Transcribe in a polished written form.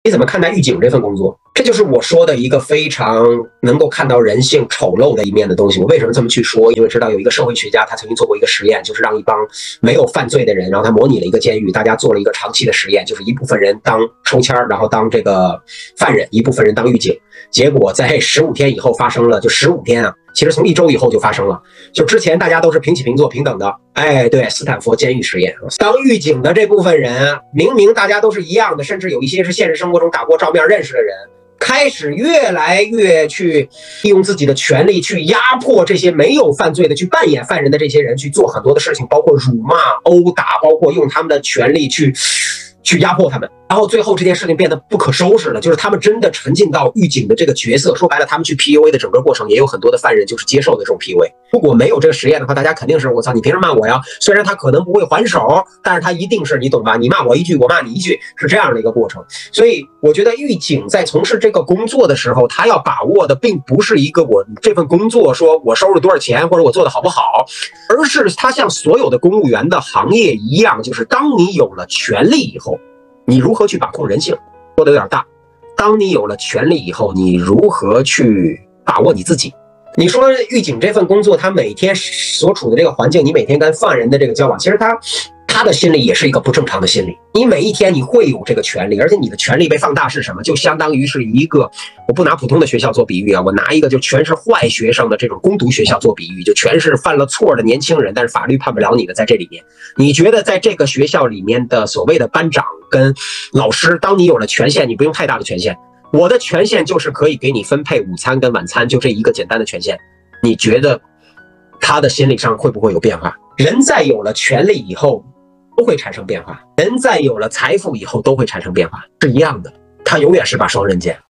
你怎么看待狱警这份工作？这就是我说的一个非常能够看到人性丑陋的一面的东西。我为什么这么去说？因为知道有一个社会学家，他曾经做过一个实验，就是让一帮没有犯罪的人，然后他模拟了一个监狱，大家做了一个长期的实验，就是一部分人当抽签，然后当这个犯人，一部分人当狱警。结果在15天以后发生了，就15天啊，其实从1周以后就发生了。就之前大家都是平起平坐、平等的，哎，对，斯坦福监狱实验，当狱警的这部分人，明明大家都是一样的，甚至有一些是现实生活中打过照面认识的人。开始越来越去利用自己的权利去压迫这些没有犯罪的去扮演犯人的这些人去做很多的事情，包括辱骂、殴打，包括用他们的权利去压迫他们。然后最后这件事情变得不可收拾了，就是他们真的沉浸到狱警的这个角色。说白了，他们去 PUA 的整个过程也有很多的犯人就是接受的这种 PUA。如果没有这个实验的话，大家肯定是我操，你凭什么骂我呀？虽然他可能不会还手，但是他一定是你懂吧？你骂我一句，我骂你一句，是这样的一个过程。所以我觉得狱警在从事这个工作的时候，他要把握的并不是一个我这份工作说我收入多少钱或者我做的好不好，而是他像所有的公务员的行业一样，就是当你有了权利以后，你如何去把控人性？说的有点大。当你有了权利以后，你如何去把握你自己？你说狱警这份工作，他每天所处的这个环境，你每天跟犯人的这个交往，其实他的心理也是一个不正常的心理。你每一天你会有这个权利，而且你的权利被放大是什么？就相当于是一个，我不拿普通的学校做比喻啊，我拿一个就全是坏学生的这种攻读学校做比喻，就全是犯了错的年轻人，但是法律判不了你的，在这里面，你觉得在这个学校里面的所谓的班长跟老师，当你有了权限，你不用太大的权限，我的权限就是可以给你分配午餐跟晚餐，就这一个简单的权限，你觉得他的心理上会不会有变化？人在有了权利以后都会产生变化，人在有了财富以后都会产生变化，是一样的，它永远是把双刃剑。